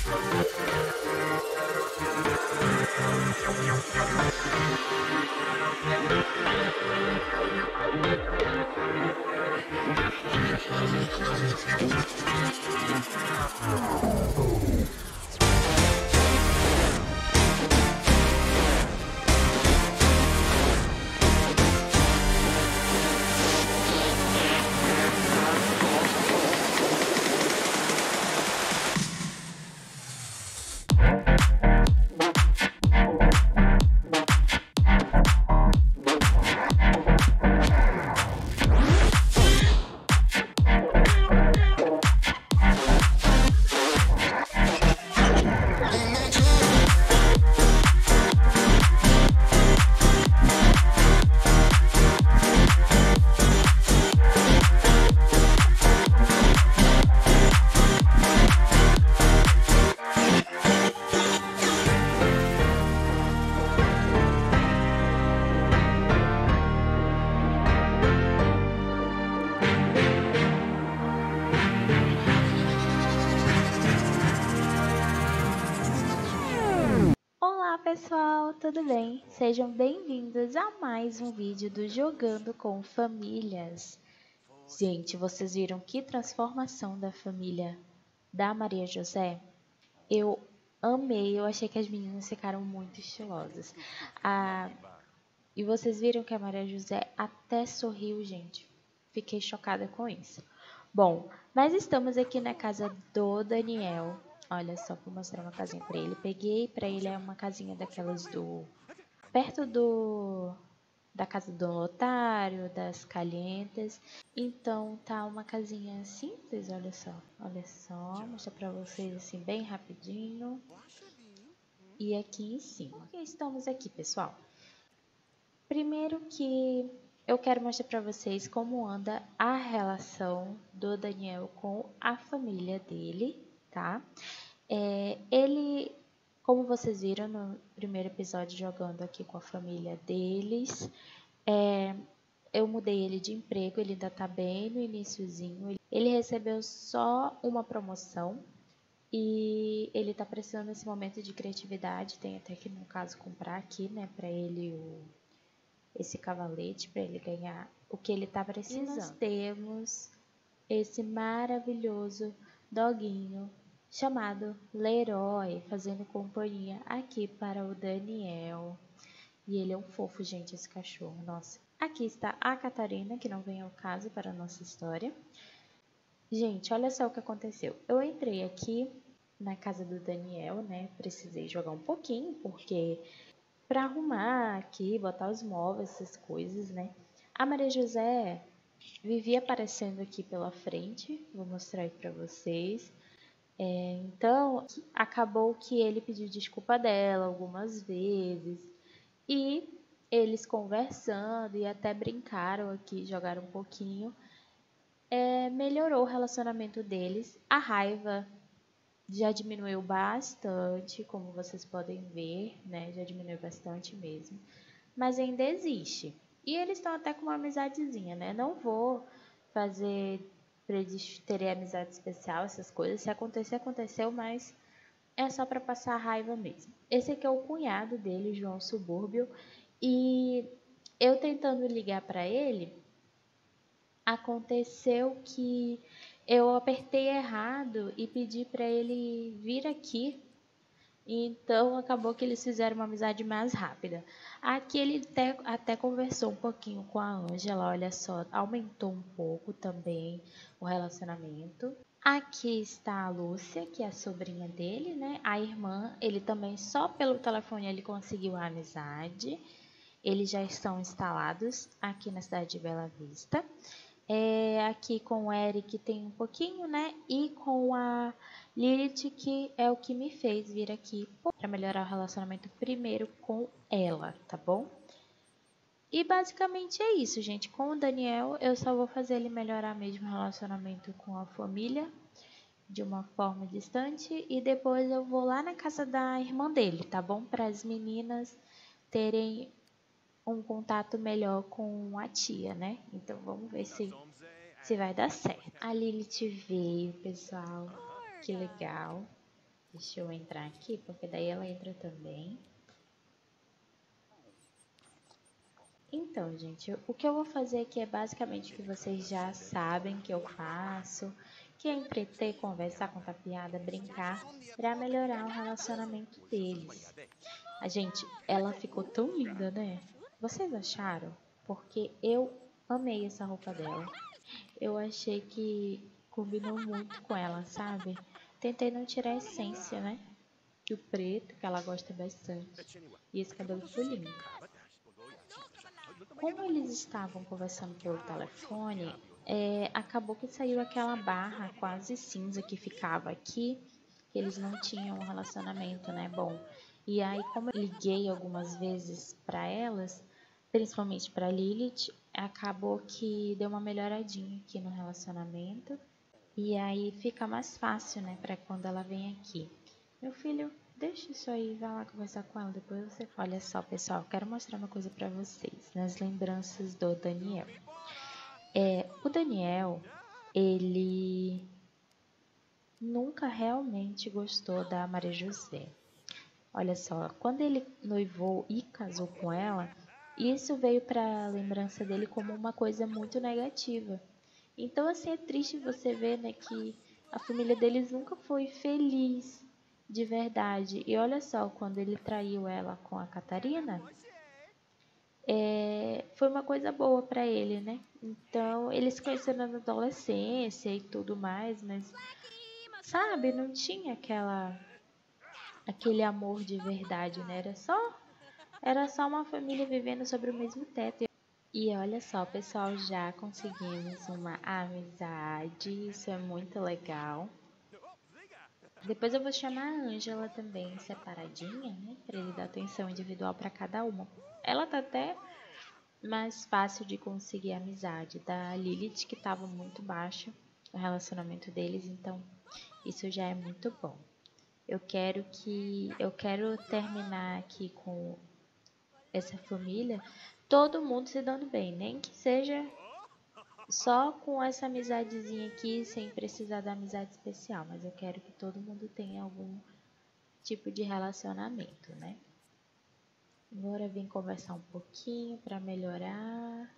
Olá pessoal, tudo bem? Sejam bem-vindos a mais um vídeo do Jogando com Famílias. Gente, vocês viram que transformação da família da Maria José? Eu amei, eu achei que as meninas ficaram muito estilosas. E vocês viram que a Maria José até sorriu, gente. Fiquei chocada com isso. Bom, nós estamos aqui na casa do Daniel. Olha só, vou mostrar uma casinha pra ele. Peguei pra ele uma casinha daquelas perto da casa do notário, das Calientes. Então tá uma casinha simples, olha só. Olha só, vou mostrar pra vocês assim bem rapidinho. E aqui em cima. Por que estamos aqui, pessoal? Primeiro que eu quero mostrar para vocês como anda a relação do Daniel com a família dele, tá? Ele, como vocês viram no primeiro episódio jogando aqui com a família deles, eu mudei ele de emprego, ele ainda tá bem no iniciozinho. Ele recebeu só uma promoção e ele tá precisando nesse momento de criatividade. Tem até que, no caso, comprar aqui, né, para ele esse cavalete para ele ganhar o que ele tá precisando. E nós temos esse maravilhoso doguinho chamado Leroy fazendo companhia aqui para o Daniel. E ele é um fofo, gente, esse cachorro, nossa. Aqui está a Catarina, que não vem ao caso para a nossa história. Gente, olha só o que aconteceu. Eu entrei aqui na casa do Daniel, né? Precisei jogar um pouquinho, porque para arrumar aqui, botar os móveis, essas coisas, né? A Maria José vivia aparecendo aqui pela frente, vou mostrar aí para vocês. Então, acabou que ele pediu desculpa dela algumas vezes e eles conversando e até brincaram aqui, jogaram um pouquinho, melhorou o relacionamento deles. A raiva já diminuiu bastante, como vocês podem ver, né? Já diminuiu bastante mesmo. Mas ainda existe. E eles estão até com uma amizadezinha, né? Não vou fazer para eles terem amizade especial, essas coisas. Se acontecer, aconteceu, mas é só para passar raiva mesmo. Esse aqui é o cunhado dele, João Subúrbio. E eu tentando ligar para ele, aconteceu que eu apertei errado e pedi para ele vir aqui. Então acabou que eles fizeram uma amizade mais rápida. Aqui ele até conversou um pouquinho com a Ângela, olha só, aumentou um pouco também o relacionamento. Aqui está a Lúcia, que é a sobrinha dele, né? A irmã, ele também só pelo telefone ele conseguiu a amizade. Eles já estão instalados aqui na cidade de Bela Vista. Aqui com o Eric tem um pouquinho, né? E com a Lilith, que é o que me fez vir aqui para melhorar o relacionamento primeiro com ela, tá bom? E basicamente é isso, gente. Com o Daniel, eu só vou fazer ele melhorar mesmo o relacionamento com a família de uma forma distante e depois eu vou lá na casa da irmã dele, tá bom? Para as meninas terem um contato melhor com a tia, né? Então vamos ver se vai dar certo. A Lilith veio, pessoal. Que legal. Deixa eu entrar aqui, porque daí ela entra também. Então, gente, o que eu vou fazer aqui é basicamente o que vocês já sabem que eu faço, que é entreter, conversar, contar piada, brincar, para melhorar o relacionamento deles. A gente, ela ficou tão linda, né? Vocês acharam? Porque eu amei essa roupa dela. Eu achei que combinou muito com ela, sabe? Tentei não tirar a essência, né? Do preto, que ela gosta bastante. E esse cabelo ficou lindo. Como eles estavam conversando pelo telefone, acabou que saiu aquela barra quase cinza que ficava aqui, que eles não tinham um relacionamento, né? Bom, e aí como eu liguei algumas vezes para elas, principalmente para Lilith, acabou que deu uma melhoradinha aqui no relacionamento. E aí fica mais fácil, né, para quando ela vem aqui. Meu filho, deixa isso aí, vai lá conversar com ela, depois você fala. Olha só, pessoal, quero mostrar uma coisa para vocês, nas lembranças do Daniel. O Daniel, ele nunca realmente gostou da Maria José. Olha só, quando ele noivou e casou com ela, isso veio para a lembrança dele como uma coisa muito negativa. Então, assim, é triste você ver, né, que a família deles nunca foi feliz de verdade. E olha só, quando ele traiu ela com a Catarina, foi uma coisa boa para ele, né? Então, eles se conheceram na adolescência e tudo mais, mas, sabe, não tinha aquele amor de verdade, né? Era só uma família vivendo sobre o mesmo teto. E olha só, pessoal, já conseguimos uma amizade, isso é muito legal. Depois eu vou chamar a Ângela também separadinha, né, para ele dar atenção individual para cada uma. Ela tá até mais fácil de conseguir amizade da Lilith, que estava muito baixo o relacionamento deles, então isso já é muito bom. Eu quero terminar aqui com essa família, todo mundo se dando bem, nem que seja só com essa amizadezinha aqui, sem precisar da amizade especial, mas eu quero que todo mundo tenha algum tipo de relacionamento, né? Agora vim conversar um pouquinho para melhorar.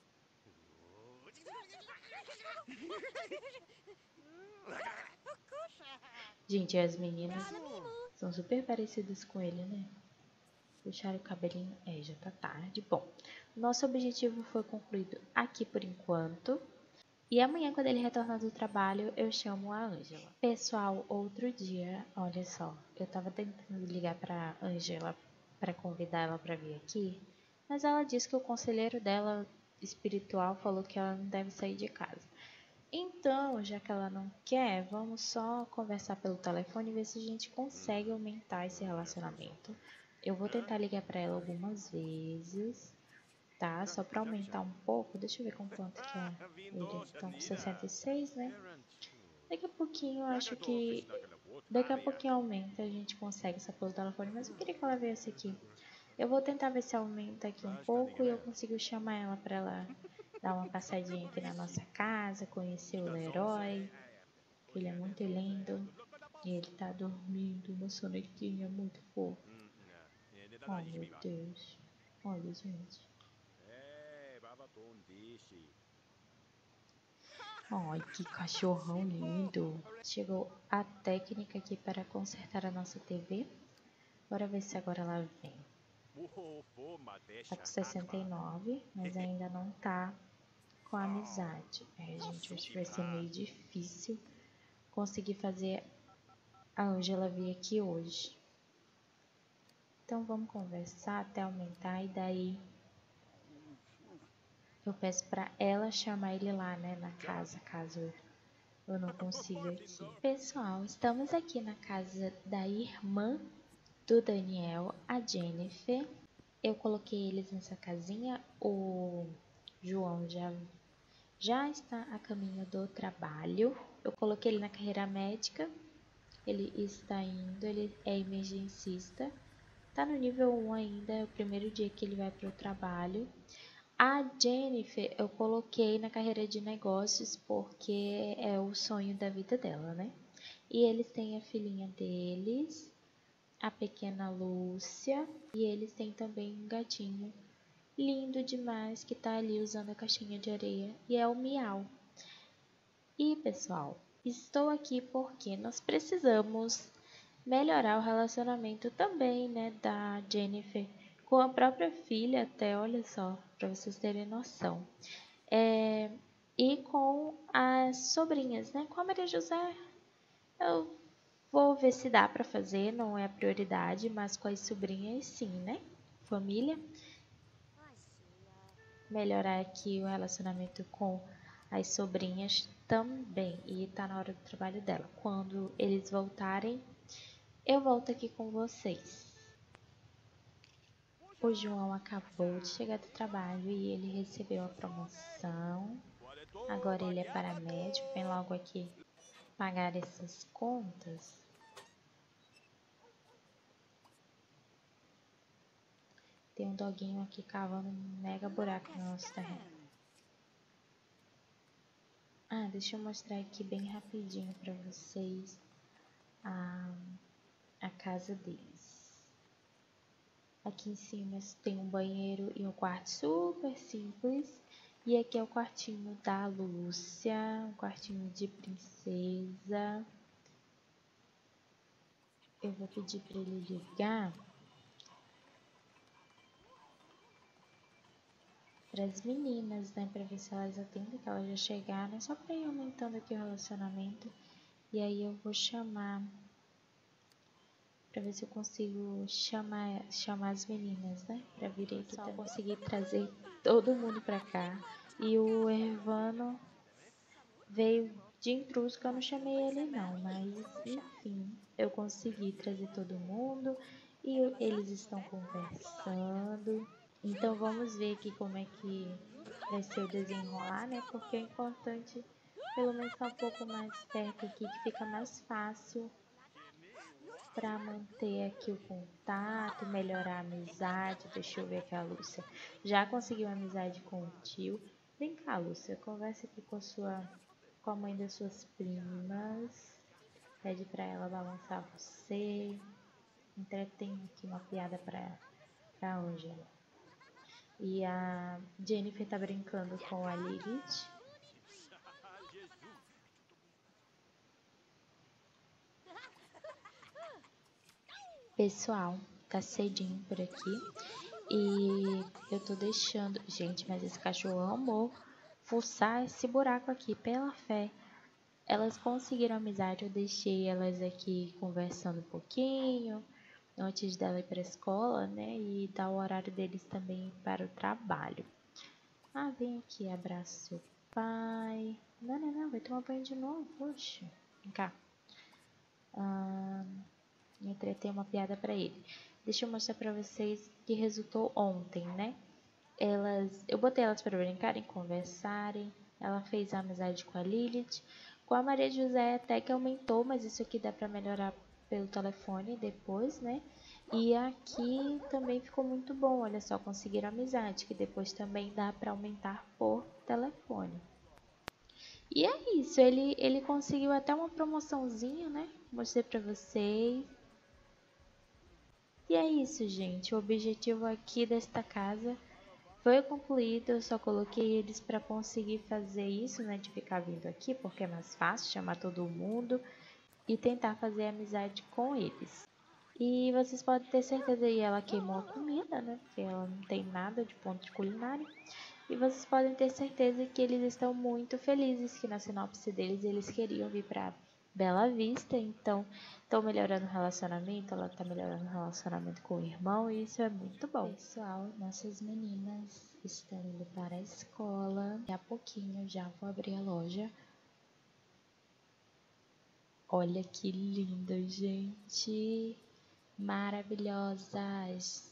Gente, as meninas são super parecidas com ele, né? Puxar o cabelinho, já tá tarde. Bom, nosso objetivo foi concluído aqui por enquanto. E amanhã, quando ele retornar do trabalho, eu chamo a Ângela. Pessoal, outro dia, olha só, eu tava tentando ligar pra Ângela para convidar ela para vir aqui, mas ela disse que o conselheiro dela espiritual falou que ela não deve sair de casa. Então, já que ela não quer, vamos só conversar pelo telefone e ver se a gente consegue aumentar esse relacionamento. Eu vou tentar ligar para ela algumas vezes, tá? Só para aumentar um pouco. Deixa eu ver com quanto que é. Eles estão com 66, né? Daqui a pouquinho, eu acho que daqui a pouquinho aumenta, a gente consegue só pelo telefone, mas eu queria que ela viesse aqui. Eu vou tentar ver se aumenta aqui um pouco e eu consigo chamar ela para ela dar uma passadinha aqui na nossa casa, conhecer o Leroy, que ele é muito lindo. E ele tá dormindo, uma sonequinha muito fofa. Oh, meu Deus. Olha, gente. Ai, que cachorrão lindo. Chegou a técnica aqui para consertar a nossa TV. Bora ver se agora ela vem. Tá com 69, mas ainda não tá com a amizade. Gente, acho que vai ser meio difícil conseguir fazer a Ângela vir aqui hoje. Então vamos conversar até aumentar e daí eu peço para ela chamar ele lá, né, na casa, caso eu não consiga aqui. Pessoal, estamos aqui na casa da irmã do Daniel, a Jennifer. Eu coloquei eles nessa casinha. O João já está a caminho do trabalho. Eu coloquei ele na carreira médica. Ele está indo, ele é emergencista. Tá no nível 1 ainda, é o primeiro dia que ele vai para o trabalho. A Jennifer eu coloquei na carreira de negócios porque é o sonho da vida dela, né? E eles têm a filhinha deles, a pequena Lúcia, e eles têm também um gatinho lindo demais que tá ali usando a caixinha de areia, e é o Miau. E pessoal, estou aqui porque nós precisamos melhorar o relacionamento também, né, da Jennifer com a própria filha, até, olha só, para vocês terem noção. E com as sobrinhas, né, com a Maria José, eu vou ver se dá para fazer, não é a prioridade, mas com as sobrinhas sim, né, família. Melhorar aqui o relacionamento com as sobrinhas também, e tá na hora do trabalho dela. Quando eles voltarem, eu volto aqui com vocês. O João acabou de chegar do trabalho e ele recebeu a promoção. Agora ele é paramédico, vem logo aqui pagar essas contas. Tem um doguinho aqui cavando um mega buraco no nosso terreno. Ah, deixa eu mostrar aqui bem rapidinho para vocês a casa deles. Aqui em cima tem um banheiro e um quarto super simples. E aqui é o quartinho da Lúcia, um quartinho de princesa. Eu vou pedir para ele ligar para as meninas, né, para ver se elas atendem, que elas já chegaram, só para ir aumentando aqui o relacionamento. E aí eu vou chamar, para ver se eu consigo chamar as meninas, né, para virem aqui também. Conseguir trazer todo mundo para cá. E o Ervano veio de intruso, que eu não chamei ele não, mas enfim, eu consegui trazer todo mundo e eles estão conversando. Então vamos ver aqui como é que vai ser o desenrolar, né? Porque é importante pelo menos estar um pouco mais perto aqui, que fica mais fácil para manter aqui o contato, melhorar a amizade. Deixa eu ver aqui a Lúcia. Já conseguiu amizade com o tio. Vem cá, Lúcia, conversa aqui com a mãe das suas primas. Pede para ela balançar você. Entretém aqui uma piada para Angela. E a Jennifer tá brincando com a Lilith. Pessoal, tá cedinho por aqui. E eu tô deixando... Gente, mas esse cachorro amou fuçar esse buraco aqui, pela fé. Elas conseguiram amizade, eu deixei elas aqui conversando um pouquinho antes dela ir para a escola, né? E dar o horário deles também para o trabalho. Ah, vem aqui, abraça seu pai. Não, vai tomar banho de novo, poxa. Vem cá. Entretei uma piada para ele. Deixa eu mostrar para vocês que resultou ontem, né? Eu botei elas para brincarem, conversarem. Ela fez a amizade com a Lilith. Com a Maria José até que aumentou, mas isso aqui dá para melhorar pelo telefone depois, né? E aqui também ficou muito bom, olha só, conseguiram amizade, que depois também dá para aumentar por telefone. E é isso, ele conseguiu até uma promoçãozinha, né? Mostrei para vocês. E é isso, gente, o objetivo aqui desta casa foi concluído. Eu só coloquei eles para conseguir fazer isso, né, de ficar vindo aqui, porque é mais fácil chamar todo mundo e tentar fazer amizade com eles. E vocês podem ter certeza que ela queimou a comida, né, porque ela não tem nada de ponto de culinária. E vocês podem ter certeza que eles estão muito felizes, que na sinopse deles eles queriam vir para Bela Vista, então estão melhorando o relacionamento, ela está melhorando o relacionamento com o irmão e isso é muito bom. Pessoal, nossas meninas estão indo para a escola, daqui a pouquinho já vou abrir a loja. Olha que linda, gente, maravilhosas,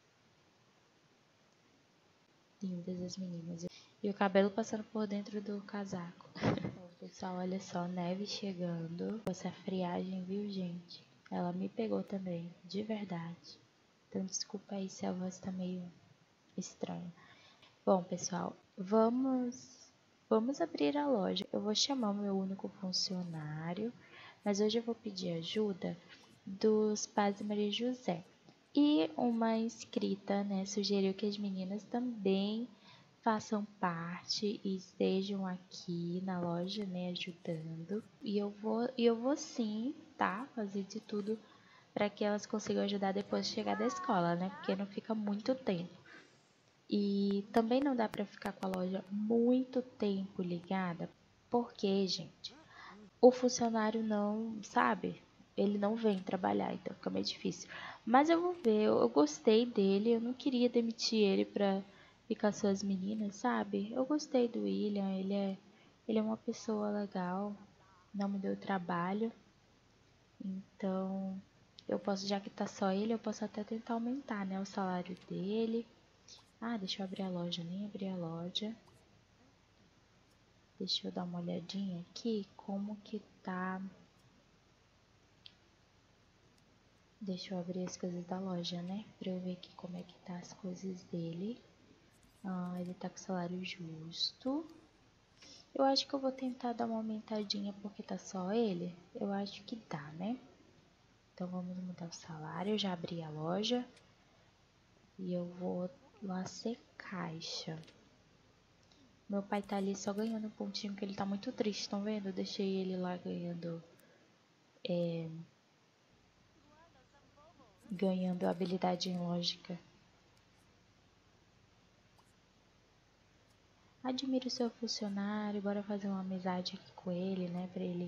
lindas as meninas. E o cabelo passando por dentro do casaco. Pessoal, olha só, neve chegando. Essa friagem, viu, gente? Ela me pegou também, de verdade. Então, desculpa aí se a voz tá meio estranha. Bom, pessoal, vamos abrir a loja. Eu vou chamar o meu único funcionário Mas hoje eu vou pedir ajuda dos pais de Maria José. E uma inscrita, né, sugeriu que as meninas também façam parte e estejam aqui na loja, né, ajudando. E eu vou sim, tá, fazer de tudo para que elas consigam ajudar depois de chegar da escola, né, porque não fica muito tempo. E também não dá para ficar com a loja muito tempo ligada, porque, gente, o funcionário não, sabe? Ele não vem trabalhar, então fica meio difícil. Mas eu vou ver, eu gostei dele, eu não queria demitir ele pra ficar só as meninas, sabe? Eu gostei do William, ele é uma pessoa legal, não me deu trabalho. Então, eu posso, já que tá só ele, eu posso até tentar aumentar, né, o salário dele. Ah, deixa eu abrir a loja, nem abri a loja. Deixa eu dar uma olhadinha aqui, como que tá. Deixa eu abrir as coisas da loja, né? Pra eu ver aqui como é que tá as coisas dele. Ah, ele tá com salário justo. Eu acho que eu vou tentar dar uma aumentadinha porque tá só ele. Eu acho que dá, né? Então vamos mudar o salário. Eu já abri a loja. E eu vou lá ser caixa. Meu pai tá ali só ganhando um pontinho porque ele tá muito triste, estão vendo? Eu deixei ele lá ganhando habilidade em lógica. Admiro o seu funcionário, bora fazer uma amizade aqui com ele, né? Pra ele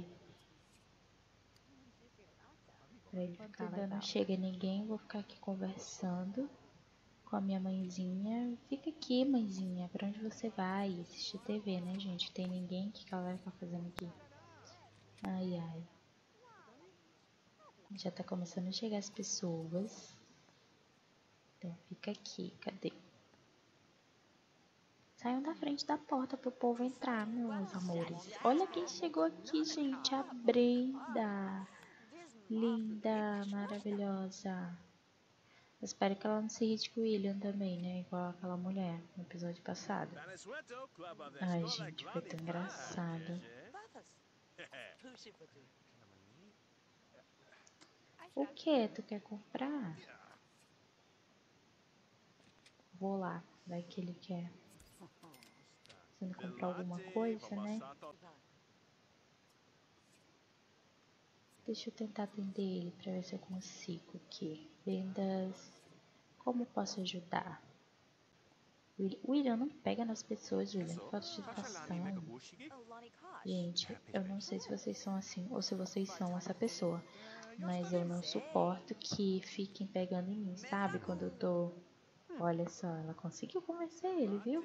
ficar legal. Não chega ninguém, vou ficar aqui conversando com a minha mãezinha. Fica aqui, mãezinha, pra onde você vai? Assistir TV, né, gente? Tem ninguém, o que ela vai ficar fazendo aqui? Ai, ai. Já tá começando a chegar as pessoas. Então fica aqui, cadê? Saiam da frente da porta pro povo entrar, meus amores. Olha quem chegou aqui, gente. A Brenda. Linda, maravilhosa. Eu espero que ela não se irrite com o William também, né? Igual aquela mulher no episódio passado. Ai, gente, foi tão engraçado. O que? Tu quer comprar? Vou lá, vai que ele quer. Precisando comprar alguma coisa, né? Deixa eu tentar atender ele pra ver se eu consigo aqui. Vendas. Como posso ajudar? William, não pega nas pessoas, William. Que falta de educação. Gente, eu não sei se vocês são assim ou se vocês são essa pessoa. Mas eu não suporto que fiquem pegando em mim, sabe? Quando eu tô... Olha só, ela conseguiu convencer ele, viu?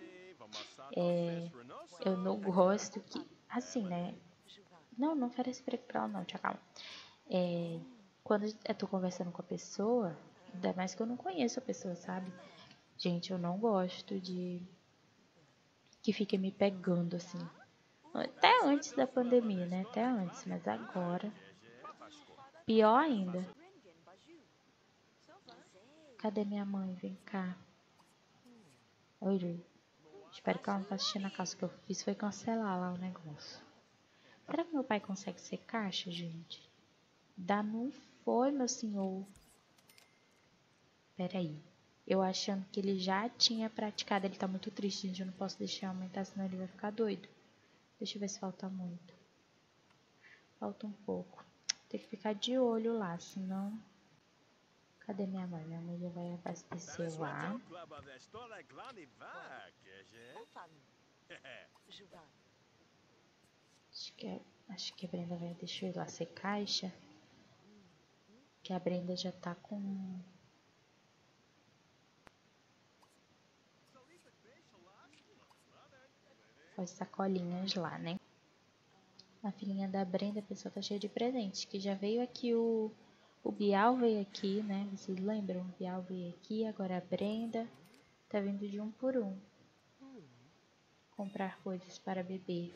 Eu não gosto que... Assim, né? Não oferece emprego pra ela não, tia, calma. Quando eu tô conversando com a pessoa, ainda mais que eu não conheço a pessoa, sabe? Gente, eu não gosto de que fiquem me pegando assim. Até antes da pandemia, né? Até antes, mas agora pior ainda. Cadê minha mãe? Vem cá. Oi, espero que ela não tá assistindo a casa que eu fiz foi cancelar lá o negócio. Será que meu pai consegue ser caixa, gente? Dá não foi, meu senhor. Peraí. Eu achando que ele já tinha praticado. Ele tá muito triste, gente. Eu não posso deixar aumentar, senão ele vai ficar doido. Deixa eu ver se falta muito. Falta um pouco. Tem que ficar de olho lá, senão... Cadê minha mãe? Minha mãe já vai abastecer lá. Acho que a Brenda vai... Deixa eu ir lá ser caixa. Que a Brenda já tá com... as sacolinhas lá, né? A filhinha da Brenda, a pessoa tá cheia de presente. Que já veio aqui o Bial veio aqui, né? Vocês lembram? O Bial veio aqui, agora a Brenda tá vindo de um por um. Comprar coisas para beber.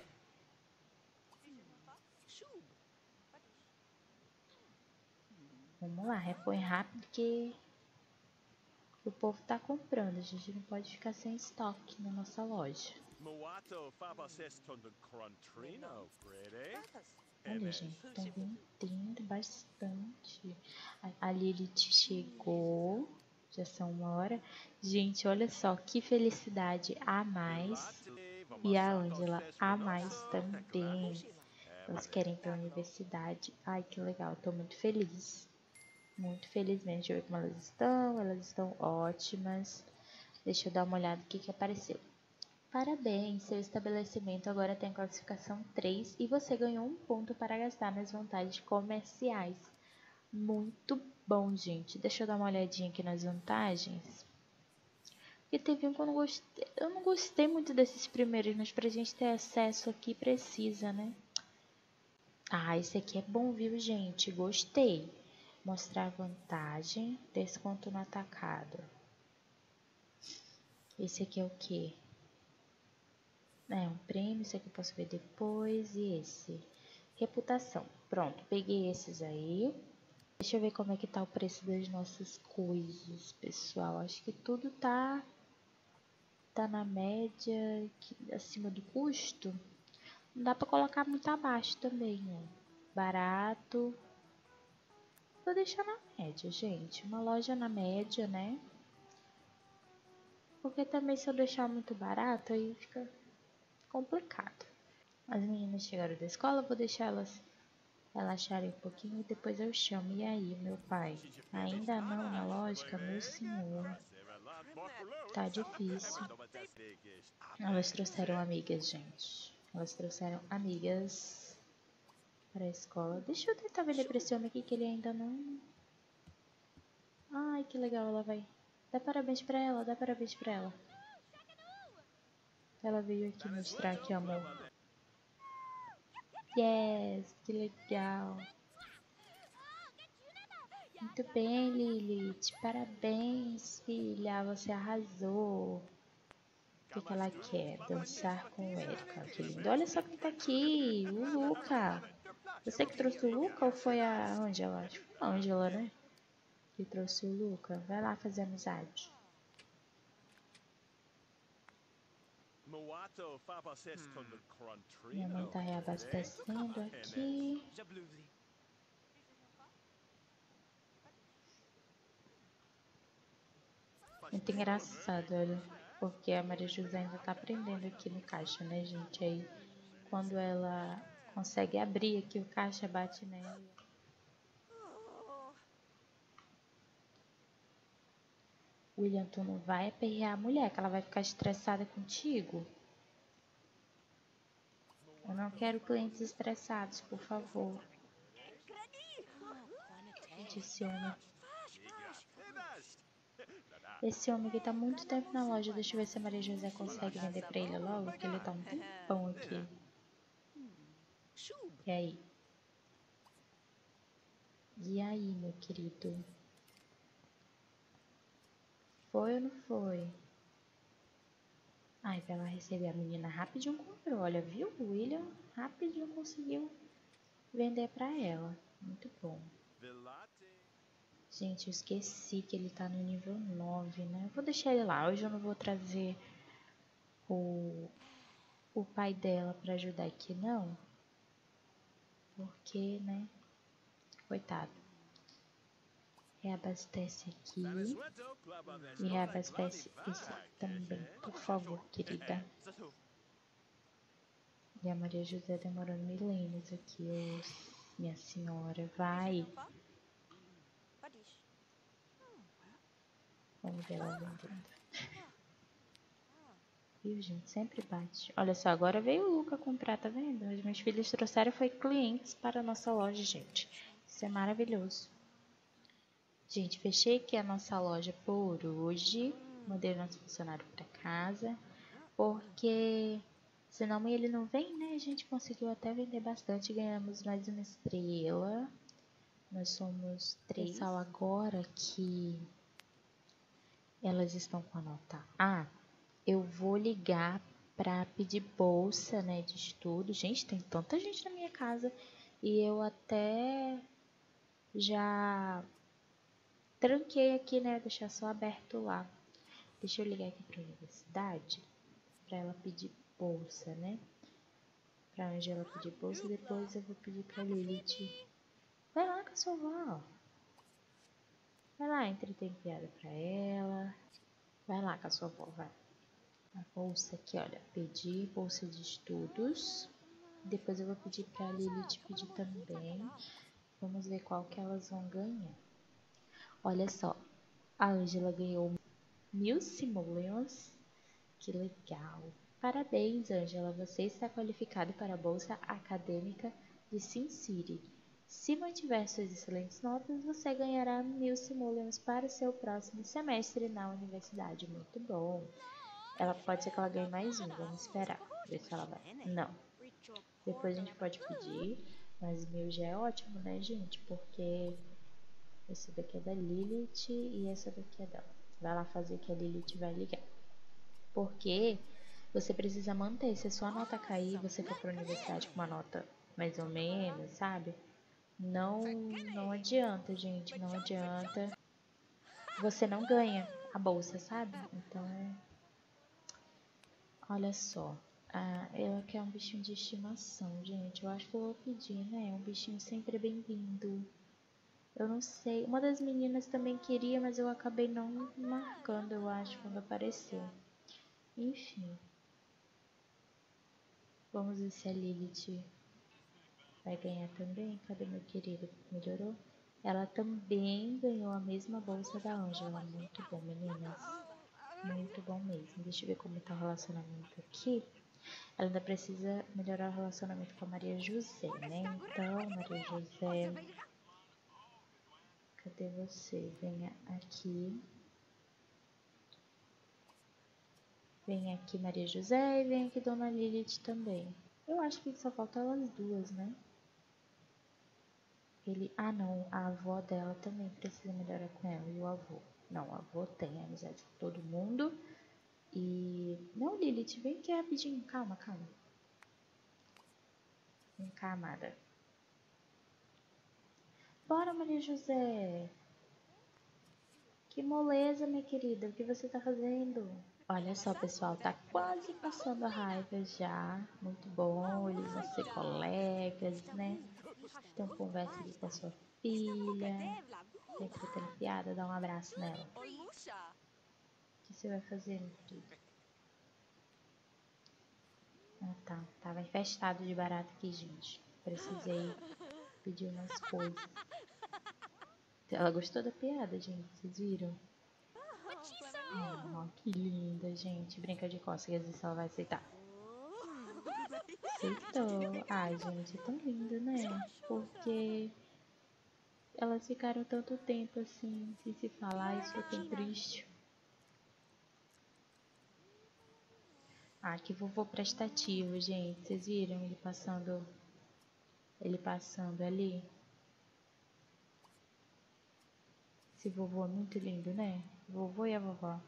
Vamos lá, repõe rápido que o povo tá comprando. A gente não pode ficar sem estoque na nossa loja. Olha, gente, estão vendendo bastante. A Lilith chegou, já são 1 hora. Gente, olha só que felicidade a mais. E a Ângela a mais também. Elas querem ir para a universidade. Ai, que legal, tô muito feliz. Muito feliz mesmo. Deixa eu ver como elas estão. Elas estão ótimas. Deixa eu dar uma olhada no que apareceu. Parabéns, seu estabelecimento agora tem classificação 3 e você ganhou 1 ponto para gastar nas vantagens comerciais. Muito bom, gente. Deixa eu dar uma olhadinha aqui nas vantagens. Porque teve um que eu não gostei. Eu não gostei muito desses primeiros, mas pra gente ter acesso aqui precisa, né? Ah, esse aqui é bom, viu, gente? Gostei. Mostrar vantagem, desconto no atacado. Esse aqui é o quê? É um prêmio, esse aqui eu posso ver depois. E esse? Reputação. Pronto, peguei esses aí. Deixa eu ver como é que tá o preço das nossas coisas, pessoal. Acho que tudo tá na média, acima do custo. Não dá pra colocar muito abaixo também, ó. Barato. Vou deixar na média, gente. Uma loja na média, né? Porque também se eu deixar muito barato, aí fica complicado. As meninas chegaram da escola, vou deixar elas relaxarem um pouquinho e depois eu chamo. E aí, meu pai? Ainda não na lógica, meu senhor. Tá difícil. Elas trouxeram amigas, gente. Elas trouxeram amigas para a escola. Deixa eu tentar vender pra esse homem aqui que ele ainda não... Ai, que legal, ela vai. Dá parabéns pra ela, dá parabéns pra ela. Ela veio aqui mostrar que amor. Yes, que legal. Muito bem, Lilith. Parabéns, filha. Você arrasou. O que ela quer? Dançar com o Erika. Que lindo. Olha só quem tá aqui. O Luca. Você que trouxe o Luca ou foi a Ângela? Acho que foi a Ângela, né? Que trouxe o Luca. Vai lá fazer amizade. Minha mãe tá reabastecendo aqui. Muito engraçado, olha. Porque a Maria José ainda tá aprendendo aqui no caixa, né, gente? Aí, quando ela consegue abrir aqui o caixa, bate nela. William, tu não vai aperrear a mulher, que ela vai ficar estressada contigo. Eu não quero clientes estressados, por favor. Gente, esse homem aqui tá muito tempo na loja. Deixa eu ver se a Maria José consegue vender pra ele logo, que ele tá um tempão aqui. E aí? E aí, meu querido? Foi ou não foi? Ai, pra ela receber a menina rapidinho comprou. Olha, viu? O William rapidinho conseguiu vender pra ela. Muito bom. Gente, eu esqueci que ele tá no nível 9, né? Eu vou deixar ele lá. Hoje eu não vou trazer o pai dela pra ajudar aqui, não. Porque, né? Coitado. Reabastece aqui. E reabastece esse também, por favor, querida. E a Maria José demorando milênios aqui. Minha senhora, vai. Vamos ver ela vendendo. Viu, gente? Sempre bate. Olha só, agora veio o Luca comprar, tá vendo? Os meus filhos trouxeram foi clientes para a nossa loja, gente. Isso é maravilhoso. Gente, fechei aqui a nossa loja por hoje. Mandei o nosso funcionário para casa. Porque senão ele não vem, né? A gente conseguiu até vender bastante. Ganhamos mais uma estrela. Nós somos 3. Pessoal, agora que elas estão com a nota A, eu vou ligar para pedir bolsa, né, de estudo. Gente, tem tanta gente na minha casa. E eu até já tranquei aqui, né, deixar só aberto lá. Deixa eu ligar aqui para a universidade para ela pedir bolsa, né? pra Angela pedir bolsa, depois eu vou pedir pra Lilith. Vai lá com a sua avó. Vai lá, entretém piada pra ela. Vai lá com a sua avó, vai. A bolsa aqui, olha, pedir bolsa de estudos. Depois eu vou pedir pra Lilith pedir também. Vamos ver qual que elas vão ganhar. Olha só, a Angela ganhou 1000 simoleons. Que legal! Parabéns, Angela. Você está qualificado para a Bolsa Acadêmica de SimCity. Se mantiver suas excelentes notas, você ganhará 1000 simoleons para o seu próximo semestre na universidade. Muito bom! Ela pode ser que ela ganhe mais um. Vamos esperar. Ver se ela vai. Não. Depois a gente pode pedir. Mas 1000 já é ótimo, né, gente? Porque esse daqui é da Lilith e essa daqui é dela. Vai lá fazer que a Lilith vai ligar. Porque você precisa manter. Se a sua nota cair, você for para a universidade com uma nota mais ou menos, sabe? Não adianta, gente. Não adianta. Você não ganha a bolsa, sabe? Então, olha só. Ela quer um bichinho de estimação, gente. Eu acho que eu vou pedir, né? Um bichinho sempre bem-vindo. Eu não sei. Uma das meninas também queria, mas eu acabei não marcando, eu acho, quando apareceu. Enfim. Vamos ver se a Lilith vai ganhar também. Cadê meu querido? Melhorou? Ela também ganhou a mesma bolsa da Angela. Muito bom, meninas. Muito bom mesmo. Deixa eu ver como tá o relacionamento aqui. Ela ainda precisa melhorar o relacionamento com a Maria José, né? Então, Maria José, cadê você? Venha aqui. Vem aqui Maria José e vem aqui Dona Lilith também. Eu acho que só faltam elas duas, né? Ah não, a avó dela também precisa melhorar com ela e o avô. Não, o avô tem amizade com todo mundo. E... Não, Lilith, vem aqui rapidinho. Calma. Vem cá, amada. Bora, Maria José. Que moleza, minha querida. O que você tá fazendo? Olha só, pessoal, tá quase passando a raiva já. Muito bom, eles vão ser colegas, né? Então conversa aqui com a sua filha. Tá entretendo piada, dá um abraço nela. O que você vai fazer, meu querido? Ah, tá. Tava infestado de barata aqui, gente. Precisei pedir umas coisas. Ela gostou da piada, gente. Vocês viram? Oh, que linda, gente. Brinca de cócegas, ver se ela vai aceitar. Aceitou. Ai, gente, é tão lindo, né? Porque elas ficaram tanto tempo assim, sem se falar. Isso foi tão triste. Ah, que vovô prestativo, gente. Vocês viram ele passando ali? Esse vovô é muito lindo, né? O vovô e a vovó.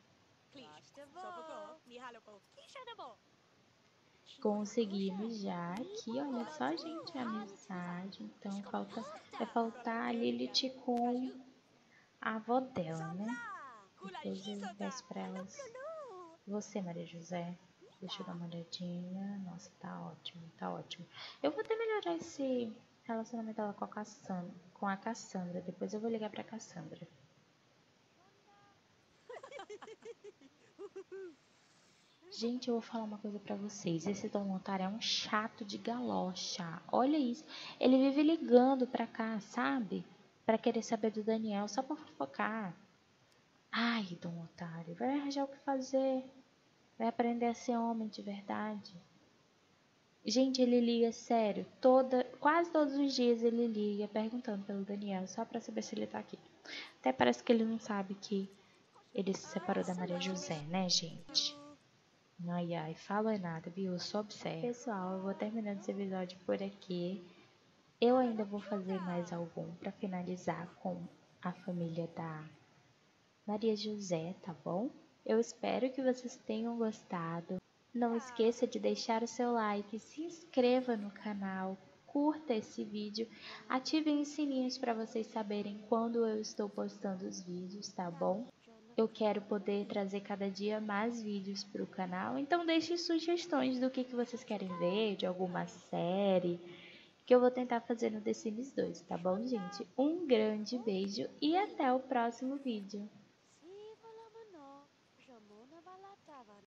Conseguimos já aqui, olha só, gente, a amizade. Então, vai faltar a Lilith com a avó dela, né? Depois eu peço pra elas. Você, Maria José, deixa eu dar uma olhadinha. Nossa, tá ótimo, tá ótimo. Eu vou até melhorar esse relacionamento dela com a Cassandra. Depois eu vou ligar pra Cassandra. Gente, eu vou falar uma coisa pra vocês. Esse Dom Otário é um chato de galocha. Olha isso. Ele vive ligando pra cá, sabe? Pra querer saber do Daniel, só pra fofocar. Ai, Dom Otário, vai arranjar o que fazer. Vai aprender a ser homem de verdade. Gente, ele liga sério. Quase todos os dias ele liga perguntando pelo Daniel, só pra saber se ele tá aqui. Até parece que ele não sabe que ele se separou da Maria José, né, gente? Ai, fala nada, viu? Eu só observo. Pessoal, eu vou terminando esse episódio por aqui. Eu ainda vou fazer mais algum pra finalizar com a família da Maria José, tá bom? Eu espero que vocês tenham gostado. Não esqueça de deixar o seu like, se inscreva no canal, curta esse vídeo, ativem os sininhos para vocês saberem quando eu estou postando os vídeos, tá bom? Eu quero poder trazer cada dia mais vídeos para o canal, então deixe sugestões do que vocês querem ver, de alguma série, que eu vou tentar fazer no The Sims 2, tá bom, gente? Um grande beijo e até o próximo vídeo.